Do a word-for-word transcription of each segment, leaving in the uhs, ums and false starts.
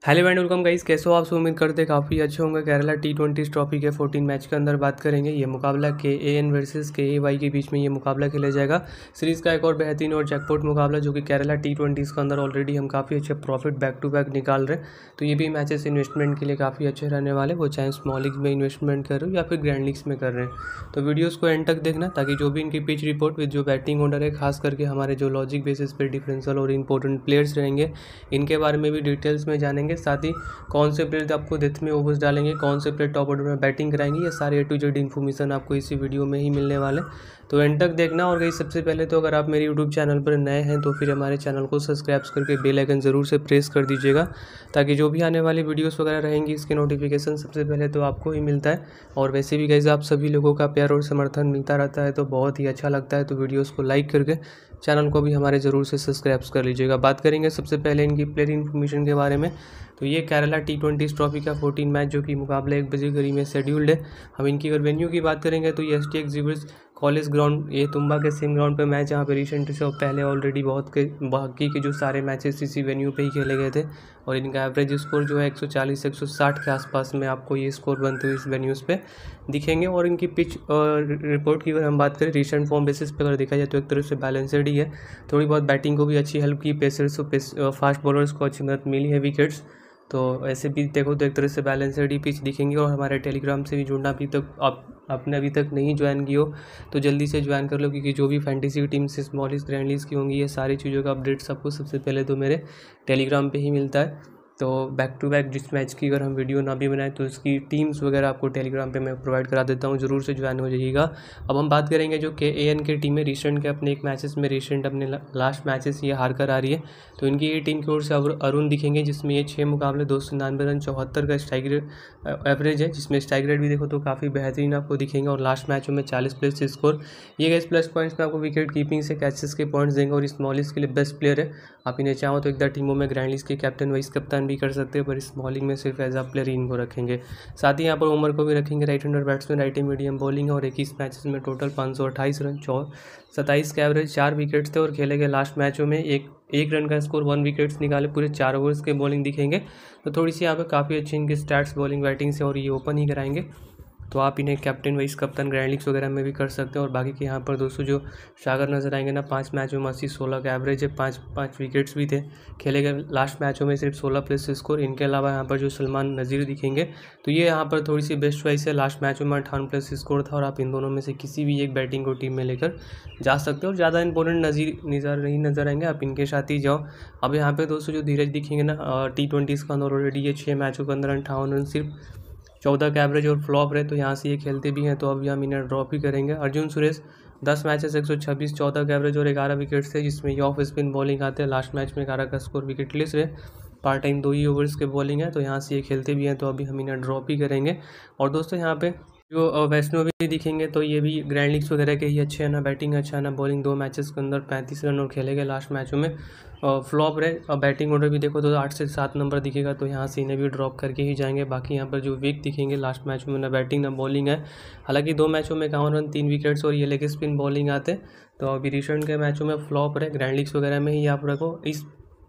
Hello and welcome guys, कैसे हो आप? सब उम्मीद करते हैं काफ़ी अच्छे होंगे। केरला टी ट्वेंटी ट्रॉफी के फोर्टीन मैच के अंदर बात करेंगे। ये मुकाबला के ए एन वर्सेस के ए वाई के बीच में ये मुकाबला खेला जाएगा। सीरीज़ का एक और बेहतरीन और जैकपॉट मुकाबला जो कि केरला टी ट्वेंटी के अंदर ऑलरेडी हम काफ़ी अच्छे प्रॉफिट बैक टू बैक निकाल रहे हैं। तो ये भी मैचेस इन्वेस्टमेंट के लिए काफ़ी अच्छे रहने वाले, वो चाहे स्मॉल लीग में इन्वेस्टमेंट कर रहे हो या फिर ग्रैंड लीग्स में कर रहे हैं। तो वीडियोज़ को एंड तक देखना ताकि जो भी इनकी पिच रिपोर्ट विद जो बैटिंग ऑर्डर है, खास करके हमारे जो लॉजिक बेसिस पर डिफरेंशियल और इंपॉर्टेंट प्लेयर्स रहेंगे, इनके बारे में भी डिटेल्स में जानेंगे। साथ ही कौन से प्लेयर आपको डेथ में ओवर्स डालेंगे, कौन से प्लेयर टॉप ऑर्डर में बैटिंग कराएंगे, ये सारे ए टू जेड इन्फॉर्मेशन आपको इसी वीडियो में ही मिलने वाले। तो एंड तक देखना। और गई सबसे पहले तो अगर आप मेरे यूट्यूब चैनल पर नए हैं तो फिर हमारे चैनल को सब्सक्राइब करके बेल आइकन ज़रूर से प्रेस कर दीजिएगा ताकि जो भी आने वाली वीडियोस वगैरह रहेंगी इसके नोटिफिकेशन सबसे पहले तो आपको ही मिलता है। और वैसे भी गाइस आप सभी लोगों का प्यार और समर्थन मिलता रहता है तो बहुत ही अच्छा लगता है। तो वीडियोस को लाइक करके चैनल को भी हमारे ज़रूर से सब्सक्राइब कर लीजिएगा। बात करेंगे सबसे पहले इनकी प्लेयर इन्फॉर्मेशन के बारे में। तो ये केरला टी ट्वेंटी ट्रॉफी का फोर्टीन मैच जो कि मुकाबला एक बजे करीब में शेड्यूल्ड है। हम इनकी अगर वेन्यू की बात करेंगे तो ये S T exhibits college ground, ये तुम्बा के सेम ग्राउंड पे मैच, यहाँ पे रिसेंट से पहले ऑलरेडी बहुत के बाकी के जो सारे मैचेस इसी वेन्यू पे ही खेले गए थे। और इनका एवरेज स्कोर जो है एक सौ चालीस एक सौ साठ के आसपास में आपको ये स्कोर बनते हुए इस वेन्यूज़ पे दिखेंगे। और इनकी पिच रिपोर्ट की अगर हम बात करें रिसेंट फॉर्म बेसिस पे अगर देखा जाए तो एक तरह से बैलेंसड ही है। थोड़ी बहुत बैटिंग को भी अच्छी हेल्प की, पेसर्स को फास्ट बॉलर्स को अच्छी मदद मिली है, विकेट्स। तो ऐसे भी देखो तो एक तरह से बैलेंसड ही पिच दिखेंगे। और हमारे टेलीग्राम से भी जुड़ना अभी तक आप आपने अभी तक नहीं ज्वाइन की हो तो जल्दी से ज्वाइन कर लो, क्योंकि जो भी फैंटेसी टीम से स्मॉलिस्ट ग्रैंड लीग्स की होंगी ये सारी चीज़ों का अपडेट्स आपको सबसे पहले तो मेरे टेलीग्राम पे ही मिलता है। तो बैक टू बैक जिस मैच की अगर हम वीडियो ना भी बनाएं तो उसकी टीम्स वगैरह आपको टेलीग्राम पे मैं प्रोवाइड करा देता हूँ, ज़रूर से ज्वाइन हो जाइएगा। अब हम बात करेंगे जो के ए एन की टीम है, रिसेंट के अपने एक मैचेस में रिसेंट अपने लास्ट मैचेस ये हार कर आ रही है। तो इनकी ये टीम की ओर से अरुण दिखेंगे, जिसमें ये छः मुकाबले दो सौ निन्यानवे रन चौहत्तर का स्ट्राइक रेट एवरेज है, जिसमें स्ट्राइक रेट भी देखो तो काफ़ी बेहतरीन आपको दिखेंगे। और लास्ट मैचों में चालीस प्लस स्कोर। ये गए प्लस पॉइंट्स में आपको विकेट कीपिंग से कैचेस के पॉइंट्स देंगे और स्मॉलिस्ट के लिए बेस्ट प्लेयर है। आप इन्हें चाहो तो एक दर टीमों में ग्रैंड लीग्स के कैप्टन वाइस कप्तान भी कर सकते हैं, पर बॉलिंग में सिर्फ एज अ प्लेयर ही इनको रखेंगे। साथ ही यहाँ पर उमर को भी रखेंगे, right hander batsman, right medium bowling है। और इक्कीस मैचेस में टोटल पाँच सौ अट्ठाईस रन, चौ सत्ताईस के एवरेज, चार विकेट्स थे। और खेले गए लास्ट मैचों में एक एक रन का स्कोर, वन विकेट्स निकाले, पूरे चार ओवर्स के बॉलिंग दिखेंगे। तो थोड़ी सी यहाँ पे काफ़ी अच्छी इनकी स्टैट्स बॉलिंग बैटिंग से, और ये ओपन ही कराएंगे। तो आप इन्हें कैप्टन वाइस कप्तान ग्रैंड लीग्स वगैरह में भी कर सकते हैं। और बाकी के यहाँ पर दोस्तों जो शागर नजर आएंगे ना, पाँच मैचों में अस्सी सोलह का एवरेज है, पाँच पाँच विकेट्स भी थे। खेले गए लास्ट मैचों में सिर्फ सोलह प्लस स्कोर। इनके अलावा यहाँ पर जो सलमान नज़ीर दिखेंगे तो ये यहाँ पर थोड़ी सी बेस्ट चॉइस है। लास्ट मैचों में अट्ठावन प्लस स्कोर था और आप इन दोनों में से किसी भी एक बैटिंग को टीम में लेकर जा सकते हो। और ज़्यादा इंपॉर्टेंट नज़ीर नज़र नहीं नजर आएंगे, आप इनके साथ ही जाओ। अब यहाँ पे दोस्तों जो धीरज दिखेंगे ना, टी ट्वेंटी का अंदर ऑलरेडी ये छः मैचों के अंदर अट्ठावन रन, सिर्फ चौदह का एवरेज और फ्लॉप रहे, तो यहाँ से ये खेलते भी हैं तो अभी हम इन्हें ड्रॉप ही करेंगे। अर्जुन सुरेश दस मैचेस एक सौ छब्बीस, चौदह का एवरेज और ग्यारह विकेट्स थे, जिसमें ये ऑफ स्पिन बॉलिंग आते हैं। लास्ट मैच में ग्यारह का स्कोर विकेटलेस रहे, पार्ट टाइम दो ही ओवर्स के बॉलिंग है, तो यहाँ से ये खेलते भी हैं तो अभी हम इन्हें ड्रॉप ही करेंगे। और दोस्तों यहाँ पे जो वैष्णो भी दिखेंगे तो ये भी ग्रैंड लीग्स वगैरह के ही अच्छे हैं ना, बैटिंग अच्छा है ना, बॉलिंग दो मैचेस के अंदर पैंतीस रन और खेले गए लास्ट मैचों में फ्लॉप रहे। और बैटिंग ऑर्डर भी देखो तो आठ से सात नंबर दिखेगा, तो यहाँ से इन्हें भी ड्रॉप करके ही जाएंगे। बाकी यहाँ पर जो वीक दिखेंगे लास्ट मैच में ना बैटिंग ना बॉलिंग है, हालांकि दो मैचों में इक्यावन रन, तीन विकेट्स और ये लेग स्पिन बॉलिंग आते। तो अभी रिसेंट के मैचों में फ्लॉप रहे, ग्रैंड लीग्स वगैरह में ही आप रखो इस।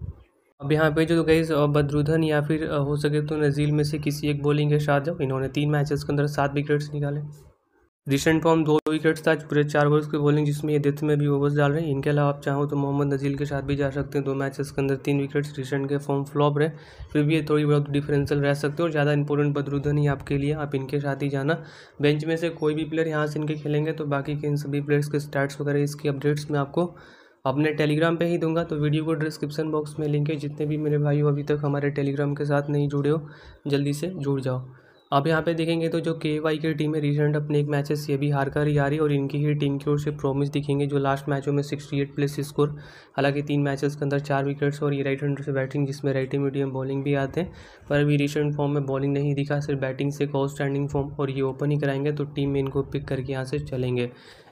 अब यहाँ पे जो गाइस बदरुद्दीन या फिर हो सके तो नज़ील में से किसी एक बॉलिंग के साथ जाओ। इन्होंने तीन मैचेस के अंदर सात विकेट्स निकाले, रिसेंट फॉर्म दो विकेट्स था, पूरे चार ओवर्स की बॉलिंग, जिसमें ये डेथ में भी ओवर्स डाल रहे हैं। इनके अलावा आप चाहो तो मोहम्मद नजील के साथ भी जा सकते हैं, दो मैचेस के अंदर तीन विकेट्स, रिसेंट के फॉर्म फ्लॉप रहे, फिर भी ये थोड़ी बहुत डिफरेंशियल रह सकते हो। और ज़्यादा इंपॉर्टेंट बदरुद्दीन ही आपके लिए, आप इनके साथ ही जाना। बेंच में से कोई भी प्लेयर यहाँ से इनके खेलेंगे तो बाकी के इन सभी प्लेयर्स के स्टैट्स वगैरह इसकी अपडेट्स मैं आपको अपने टेलीग्राम पे ही दूंगा। तो वीडियो को डिस्क्रिप्शन बॉक्स में लिंक है। जितने भी मेरे भाई हो अभी तक हमारे टेलीग्राम के साथ नहीं जुड़े हो, जल्दी से जुड़ जाओ। अब यहाँ पे देखेंगे तो जो के वाई की टीम है रिसेंट अपने एक मैचेस ये भी हार कर ही आ रही है, और इनकी ही टीम की ओर से प्रॉमिस दिखेंगे जो लास्ट मैचों में अड़सठ प्लस स्कोर, हालांकि तीन मैचेस के अंदर चार विकेट्स और ये राइट हैंडर से बैटिंग, जिसमें राइट मीडियम बॉलिंग भी आते हैं। पर अभी रिसेंट फॉर्म में बॉलिंग नहीं दिखा, सिर्फ बैटिंग से आउटस्टैंडिंग फॉर्म, और ये ओपन ही कराएंगे तो टीम में इनको पिक करके यहाँ से चलेंगे।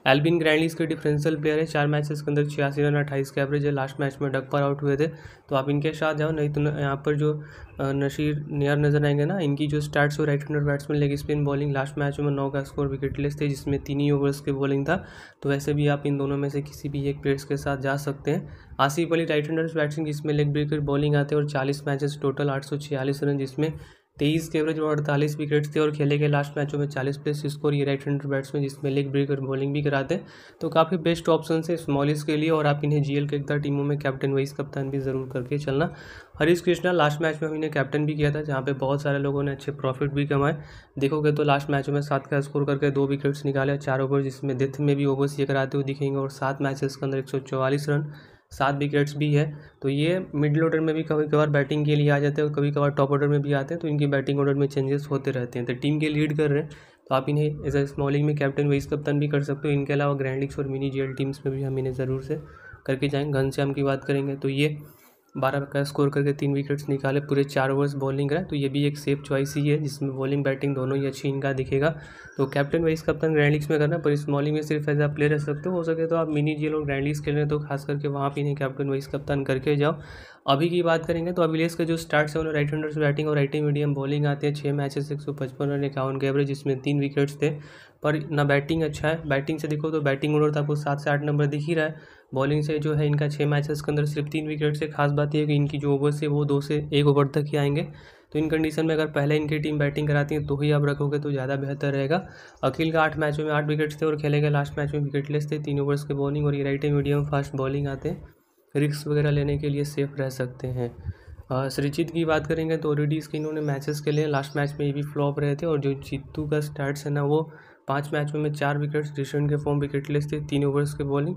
एल्बिन ग्रैंडलिस के डिफरेंशियल प्लेयर है, चार मैचेस के अंदर छियासी रन अट्ठाईस का एवरेज है। लास्ट मैच में डक पर आउट हुए थे, तो आप इनके साथ जाओ। नहीं तो यहाँ पर जो नशीर नियर नजर आएंगे ना, इनकी जो स्टार्ट्स हो right hander batsman, leg spin bowling, last match में नौ का स्कोर विकेटलेस थे जिसमें तीन ही ओवर्स की बॉलिंग था। तो वैसे भी आप इन दोनों में से किसी भी एक प्लेयर्स के साथ जा सकते हैं। Asif Ali right hander batsman जिसमें लेग ब्रेकर बॉलिंग आते हैं और चालीस मैचेस टोटल आठ सौ छियालीस रन जिसमें तेईस के एवरेज और अड़तालीस विकेट्स थे और खेले गए लास्ट मैचों में चालीस प्लस स्कोर। ये राइट हैंडर बैट्समैन जिसमें लेग ब्रेकर बॉलिंग भी कराते हैं, तो काफ़ी बेस्ट ऑप्शन है स्मॉलिस के लिए। और आप इन्हें जीएल के एकता टीमों में कैप्टन वाइस कप्तान भी ज़रूर करके चलना। हरीश कृष्णा लास्ट मैच में हम इन्हें कैप्टन भी किया था, जहाँ पे बहुत सारे लोगों ने अच्छे प्रॉफिट भी कमाए। देखोगे तो लास्ट मैचों में सात का स्कोर करके दो विकेट्स निकाले, चार ओवर जिसमें डेथ में भी ओवर्स ये कराते हुए दिखेंगे और सात मैचेस के अंदर एक सौ चौवालीस रन, सात विकेट्स भी है। तो ये मिडिल ऑर्डर में भी कभी कभार बैटिंग के लिए आ जाते हैं और कभी कभार टॉप ऑर्डर में भी आते हैं, तो इनकी बैटिंग ऑर्डर में चेंजेस होते रहते हैं। तो टीम के लीड कर रहे हैं, तो आप इन्हें एज ए स्मॉल लीग में कैप्टन वाइस कप्तान भी कर सकते हो। इनके अलावा ग्रैंड लीग्स और मिनी जीएल टीम्स में भी हम इन्हें ज़रूर से करके जाएंगे। घनश्याम की बात करेंगे तो ये बारह का स्कोर करके तीन विकेट्स निकाले, पूरे चार ओवर्स बॉलिंग करा, तो ये भी एक सेफ चॉइस ही है जिसमें बॉलिंग बैटिंग दोनों ही अच्छी इनका दिखेगा। तो कैप्टन वाइस कप्तान ग्रैंड लीग्स में करना, पर स्मॉलिंग में सिर्फ एज आ प्लेयर रह सकते हो। हो सके तो आप मिनी जीएल और ग्रैंड लीग्स खेल रहे हैं तो खास करके वहाँ पे इन्हें कैप्टन वाइस कप्तान करके जाओ। अभी की बात करेंगे तो अभिलेष के जो स्टार्ट है उन्हें राइट हैंडर से बैटिंग और राइट मीडियम बॉलिंग आती है। छः मैचेस एक सौ पचपन रन इक्यावन के एवरेज जिसमें तीन विकेट्स थे, पर ना बैटिंग अच्छा है। बैटिंग से देखो तो बैटिंग ऑर्डर तो आपको सात से आठ नंबर दिख ही रहा है। बॉलिंग से जो है इनका छः मैचेस के अंदर सिर्फ तीन विकेट से, खास बात यह है कि इनकी जो ओवर्स है वो दो से एक ओवर तक ही आएंगे। तो इन कंडीशन में अगर पहले इनकी टीम बैटिंग कराती है तो ही आप रखोगे तो ज़्यादा बेहतर रहेगा। अखिल का आठ मैचों में आठ विकेट्स थे और खेले गए लास्ट मैच में विकेटलेस थे, तीन ओवर्स के बॉलिंग और ये राइट मीडियम फास्ट बॉलिंग आते हैं, रिस्क वगैरह लेने के लिए सेफ रह सकते हैं। सृजित की बात करेंगे तो ऑलरेडी इसके इन्होंने मैचेस के लिए लास्ट मैच में ये भी फ्लॉप रहे थे। और जो जीतू का स्टार्ट्स है ना, वो पाँच मैचों में चार विकेट्स, रिसेंट के फॉर्म विकेटलेस थे, तीन ओवर्स के बॉलिंग।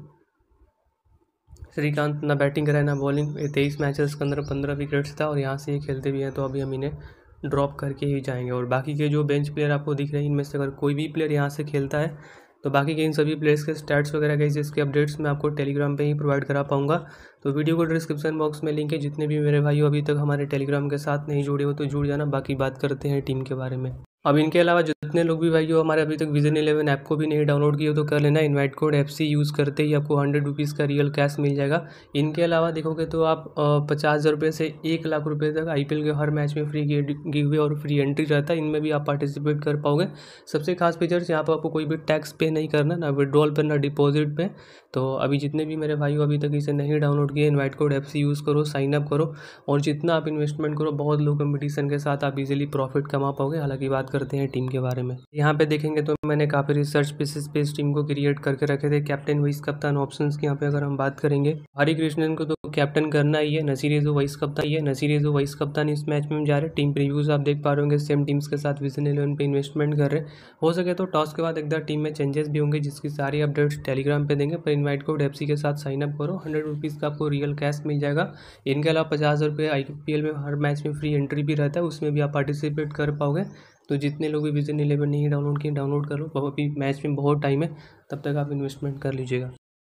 श्रीकांत ना बैटिंग कराए ना बॉलिंग, तेईस मैचेस के अंदर पंद्रह विकेट्स था और यहाँ से ये खेलते भी हैं, तो अभी हम इन्हें ड्रॉप करके ही जाएंगे। और बाकी के जो बेंच प्लेयर आपको दिख रहे हैं इनमें से अगर कोई भी प्लेयर यहाँ से खेलता है तो बाकी के इन सभी प्लेयर्स के स्टैट्स वगैरह के इसके अपडेट्स मैं आपको टेलीग्राम पे ही प्रोवाइड करा पाऊंगा। तो वीडियो को डिस्क्रिप्शन बॉक्स में लिंक है। जितने भी मेरे भाई अभी तक हमारे टेलीग्राम के साथ नहीं जुड़े हो तो जुड़ जाना। बाकी बात करते हैं टीम के बारे में। अब इनके अलावा जितने लोग भी भाई हो हमारे अभी तक विजन इलेवन ऐप को भी नहीं डाउनलोड किया तो कर लेना। Invite code F C use करते ही आपको हंड्रेड रुपीज़ का रियल कैश मिल जाएगा। इनके अलावा देखोगे तो आप पचास हज़ार रुपये से एक लाख रुपये तक आईपीएल के हर मैच में फ्री गिव और फ्री एंट्री रहता है, इनमें भी आप पार्टिसिपेट कर पाओगे। सबसे खास फीचर्स यहाँ पर आपको कोई भी टैक्स पे नहीं करना, ना विड्रॉल पर ना डिपॉजिट पे। तो अभी जितने भी मेरे भाई अभी तक इसे नहीं डाउनलोड किए, invite code F C use करो, साइन अप करो और जितना आप इन्वेस्टमेंट करो बहुत लो कंपटीशन के साथ आप इजीली प्रॉफिट कमा पाओगे। हालांकि बात करते हैं टीम के बारे में। यहाँ पे देखेंगे तो मैंने काफ़ी रिसर्च बेसिस पे इस टीम को क्रिएट करके रखे थे। कैप्टन वाइस कप्तान ऑप्शंस की यहाँ पे अगर हम बात करेंगे, हरी कृष्णन को तो कैप्टन करना ही है, नसीर एजो वाइस कप्तान ही है, नसीर एजो वाइस कप्तान इस मैच में हम जा रहे हैं। टीम प्रीव्यूज आप देख पा रहे होंगे, सेम टीम्स के साथ विजन इलेवन पे इन्वेस्टमेंट कर रहे हैं। हो सके तो टॉस के बाद एकदम टीम में चेंजेस भी होंगे जिसकी सारी अपडेट्स टेलीग्राम पे देंगे। पर इनवाइट कोड एफसी के साथ साइन अप करो, हंड्रेड रुपीज़ का आपको रियल कैश मिल जाएगा। इनके अलावा पचास हज़ार रुपये आई पी एल में हर मैच में फ्री एंट्री भी रहता है, उसमें भी आप पार्टिसिपेट कर पाओगे। तो जितने लोग भी विजन इलेवन नहीं डाउनलोड किए डाउनलोड कर लो, अभी मैच में बहुत टाइम है, तब तक आप इन्वेस्टमेंट कर लीजिएगा।